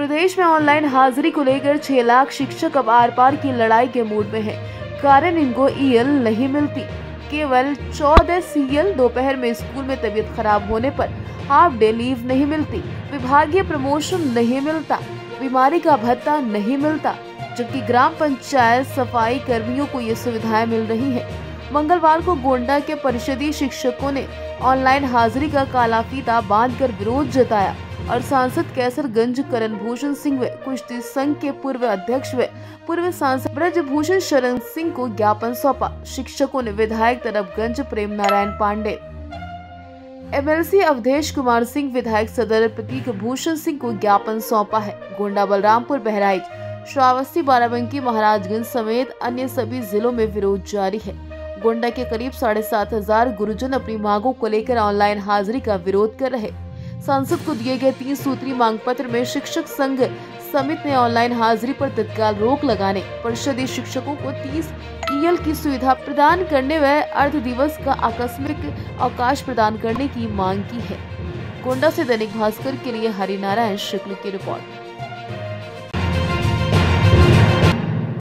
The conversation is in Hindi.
प्रदेश में ऑनलाइन हाजिरी को लेकर 6 लाख शिक्षक अब आर पार की लड़ाई के मूड में हैं। कारण इनको ईएल नहीं मिलती। केवल 14 सीएल। दोपहर में स्कूल में तबीयत खराब होने पर हाफ डे लीव नहीं मिलती। विभागीय प्रमोशन नहीं मिलता। बीमारी का भत्ता नहीं मिलता, जबकि ग्राम पंचायत सफाई कर्मियों को ये सुविधाएं मिल रही हैं। मंगलवार को गोंडा के परिषदीय शिक्षकों ने ऑनलाइन हाजिरी का काला फीता बांधकर विरोध जताया और सांसद कैसरगंज करण भूषण सिंह व कुश्ती संघ के पूर्व अध्यक्ष व पूर्व सांसद ब्रजभूषण शरण सिंह को ज्ञापन सौंपा। शिक्षकों ने विधायक तरफगंज प्रेम नारायण पांडे, एमएलसी अवधेश कुमार सिंह, विधायक सदर प्रतीक भूषण सिंह को ज्ञापन सौंपा है। गोंडा, बलरामपुर, बहराइच, श्रावस्ती, बाराबंकी, महाराजगंज समेत अन्य सभी जिलों में विरोध जारी है। गोंडा के करीब 7,500 गुरुजन अपनी मांगों को लेकर ऑनलाइन हाजिरी का विरोध कर रहे। सांसद को दिए गए 3 सूत्री मांग पत्र में शिक्षक संघ समिति ने ऑनलाइन हाजिरी पर तत्काल रोक लगाने, परिषदीय शिक्षकों को 30 ईएल की सुविधा प्रदान करने व अर्ध दिवस का आकस्मिक अवकाश प्रदान करने की मांग की है। गोंडा से दैनिक भास्कर के लिए हरिनारायण शुक्ल की रिपोर्ट।